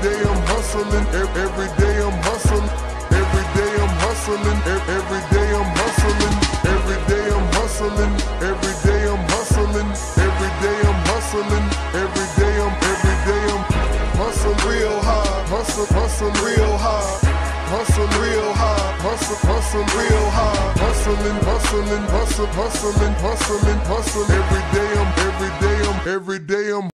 day I'm hustling, every day I'm hustling, every day I'm hustling, every day I'm hustling, every day I'm hustling, every day I'm hustling, every day I'm hustling, every day I'm hustling real hard, hustle real hard, hustle real hard, hustle real hard, hustling, hustling, hustle, hustling, hustling, hustle every day I'm